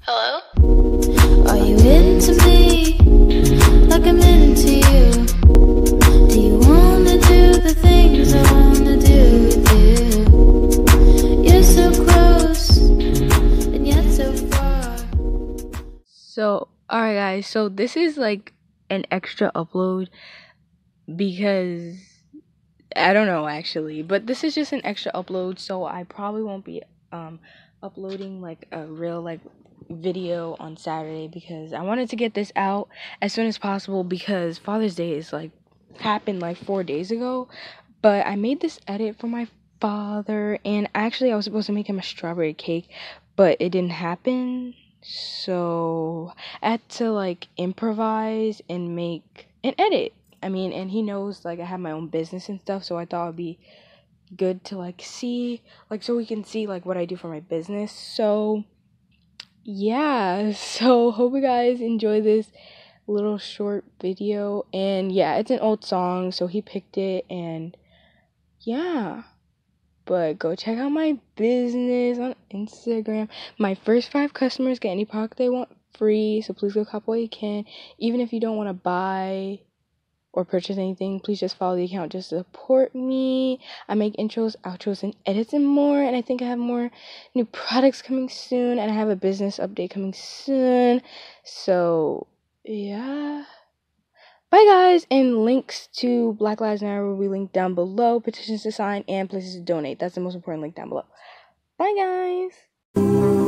Hello? Are you into me like I'm into you? Do you wanna do the things I wanna do with you? You're so close and yet so far. So, alright guys, so this is like an extra upload because I don't know actually, but this is just an extra upload, so I probably won't be uploading like a real like video on Saturday because I wanted to get this out as soon as possible because Father's Day is like happened like 4 days ago. But I made this edit for my father, and actually I was supposed to make him a strawberry cake, but it didn't happen. So I had to like improvise and make an edit. I mean, and he knows like I have my own business and stuff, so I thought it'd be good to like see, like, so we can see like what I do for my business. So yeah, so hope you guys enjoy this little short video. And yeah, it's an old song, so he picked it, and yeah. But go check out my business on Instagram. My first 5 customers get any product they want free, so please go cop what you can. Even if you don't want to buy or purchase anything, please just follow the account just to support me. I make intros, outros, and edits and more, and I think I have more new products coming soon, and I have a business update coming soon. So yeah, bye guys. And links to Black Lives Matter will be linked down below, petitions to sign, and places to donate. That's the most important link down below. Bye guys.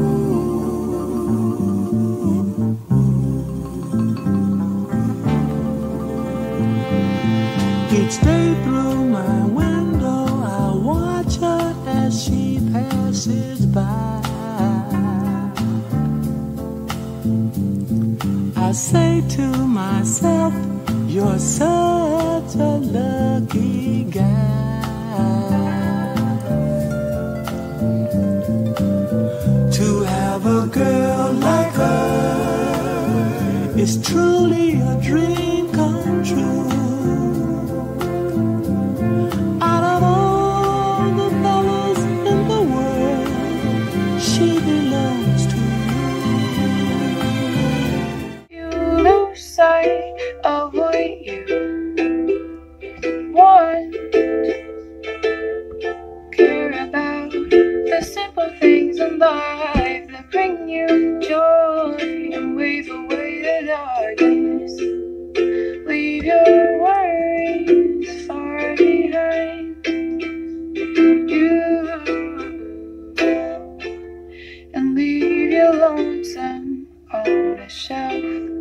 Each day through my window, I watch her as she passes by. I say to myself, you're such a lucky guy to have a girl like her. Is truly a dream come true. Of what you want, care about the simple things in life that bring you joy and wave away the darkness. Leave your worries far behind you and leave your lonesome on the shelf.